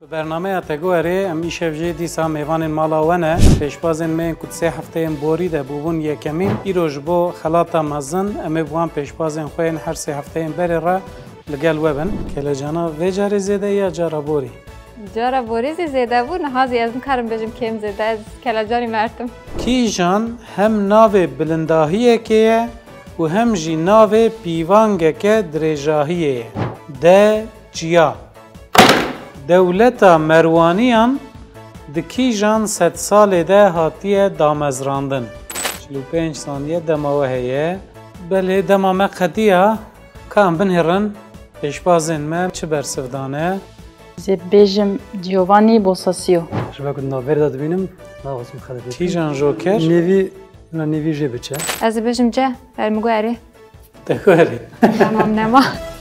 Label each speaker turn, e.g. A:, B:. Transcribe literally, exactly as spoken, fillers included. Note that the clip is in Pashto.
A: برنامه تگوهری امیشه وجه دیسا میوان مالاونه پیشبازن من کد سه هفته بوری ده بوون یکمین ایروج بو خلاطه مزن امی بوان پیشبازن خوین هر سه هفته بری را لگل وبن کل جانا و جاری زیده یا جارا بوری؟
B: جارا بوری زیده بود نهازی از مکرم بجم کم زیده از کل جاری مرتم
A: کی جان هم ناو بلنداهیه که و هم جی ناو پیوانگه که درجاهیه ده چیا دولتا مروانیان دکیجان ست سال ده هاتیه دامزراندن چلو پنج ثانیه دماوه هیه بله دمامه قدیه کام بنهرن پیشبازن من چه برسفدانه
C: زی بیجم جیوانی بوساسیو
D: شبا کد ناویر داد بینم ناوزم خدمت
A: کیجان جوکر
D: نیوی نه نیوی جه بچه
B: از بجم جه برمگوهری
A: تگوهری
B: تمام نما